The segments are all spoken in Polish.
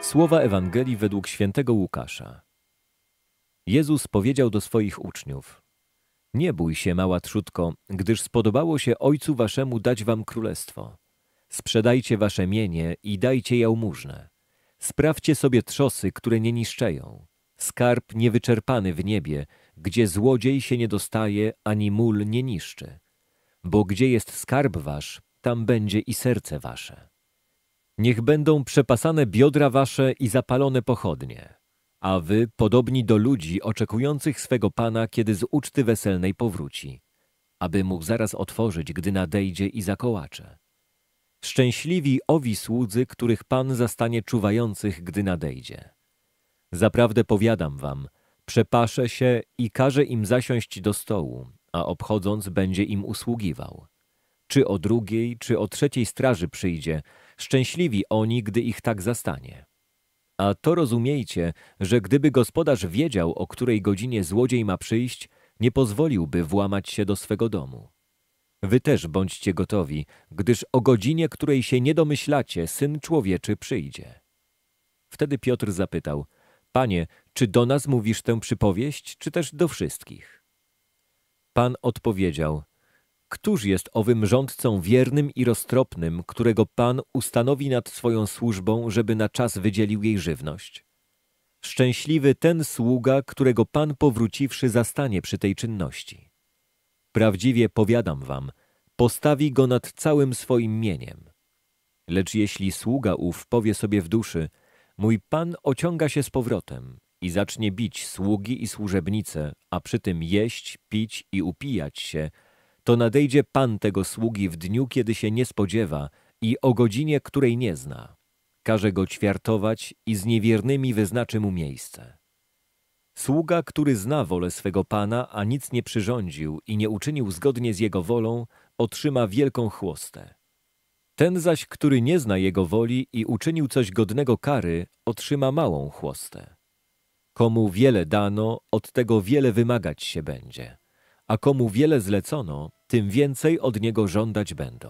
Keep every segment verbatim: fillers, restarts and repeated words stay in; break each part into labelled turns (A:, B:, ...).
A: Słowa Ewangelii według świętego Łukasza. Jezus powiedział do swoich uczniów: Nie bój się, mała trzódko, gdyż spodobało się Ojcu waszemu dać wam królestwo. Sprzedajcie wasze mienie i dajcie jałmużnę. Sprawdźcie sobie trzosy, które nie niszczeją. Skarb niewyczerpany w niebie, gdzie złodziej się nie dostaje, ani mól nie niszczy. Bo gdzie jest skarb wasz, tam będzie i serce wasze. Niech będą przepasane biodra wasze i zapalone pochodnie, a wy podobni do ludzi oczekujących swego Pana, kiedy z uczty weselnej powróci, aby mu zaraz otworzyć, gdy nadejdzie i zakołacze. Szczęśliwi owi słudzy, których Pan zastanie czuwających, gdy nadejdzie. Zaprawdę powiadam wam, przepaszę się i każę im zasiąść do stołu, a obchodząc będzie im usługiwał. Czy o drugiej, czy o trzeciej straży przyjdzie, szczęśliwi oni, gdy ich tak zastanie. A to rozumiejcie, że gdyby gospodarz wiedział, o której godzinie złodziej ma przyjść, nie pozwoliłby włamać się do swego domu. Wy też bądźcie gotowi, gdyż o godzinie, której się nie domyślacie, Syn Człowieczy przyjdzie. Wtedy Piotr zapytał: Panie, czy do nas mówisz tę przypowieść, czy też do wszystkich? Pan odpowiedział: Któż jest owym rządcą wiernym i roztropnym, którego Pan ustanowi nad swoją służbą, żeby na czas wydzielił jej żywność? Szczęśliwy ten sługa, którego Pan powróciwszy zastanie przy tej czynności. Prawdziwie powiadam wam, postawi go nad całym swoim mieniem. Lecz jeśli sługa ów powie sobie w duszy: Mój Pan ociąga się z powrotem i zacznie bić sługi i służebnice, a przy tym jeść, pić i upijać się, to nadejdzie Pan tego sługi w dniu, kiedy się nie spodziewa i o godzinie, której nie zna. Każe go ćwiartować i z niewiernymi wyznaczy mu miejsce. Sługa, który zna wolę swego Pana, a nic nie przyrządził i nie uczynił zgodnie z jego wolą, otrzyma wielką chłostę. Ten zaś, który nie zna jego woli i uczynił coś godnego kary, otrzyma małą chłostę. Komu wiele dano, od tego wiele wymagać się będzie, a komu wiele zlecono, tym więcej od niego żądać będą.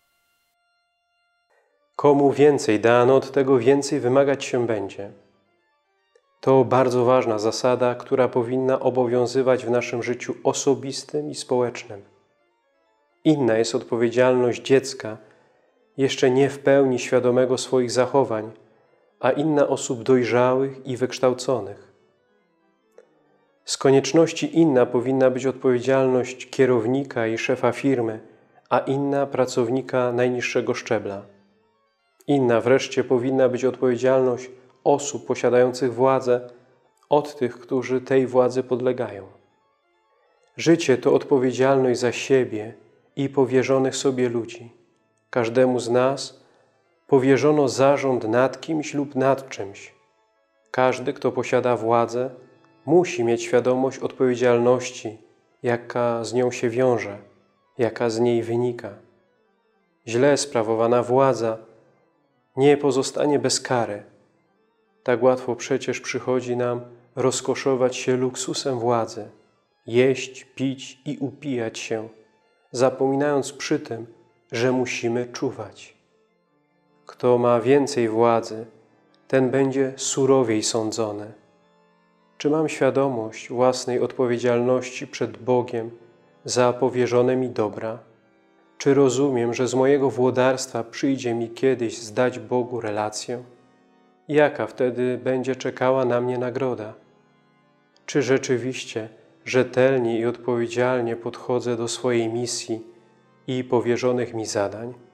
B: Komu więcej dano, od tego więcej wymagać się będzie. To bardzo ważna zasada, która powinna obowiązywać w naszym życiu osobistym i społecznym. Inna jest odpowiedzialność dziecka, jeszcze nie w pełni świadomego swoich zachowań, a inna osób dojrzałych i wykształconych. Z konieczności inna powinna być odpowiedzialność kierownika i szefa firmy, a inna pracownika najniższego szczebla. Inna wreszcie powinna być odpowiedzialność osób posiadających władzę od tych, którzy tej władzy podlegają. Życie to odpowiedzialność za siebie i powierzonych sobie ludzi. Każdemu z nas powierzono zarząd nad kimś lub nad czymś. Każdy, kto posiada władzę, musi mieć świadomość odpowiedzialności, jaka z nią się wiąże, jaka z niej wynika. Źle sprawowana władza nie pozostanie bez kary. Tak łatwo przecież przychodzi nam rozkoszować się luksusem władzy, jeść, pić i upijać się, zapominając przy tym, że musimy czuwać. Kto ma więcej władzy, ten będzie surowiej sądzony. Czy mam świadomość własnej odpowiedzialności przed Bogiem za powierzone mi dobra? Czy rozumiem, że z mojego włodarstwa przyjdzie mi kiedyś zdać Bogu relację? Jaka wtedy będzie czekała na mnie nagroda? Czy rzeczywiście rzetelnie i odpowiedzialnie podchodzę do swojej misji i powierzonych mi zadań?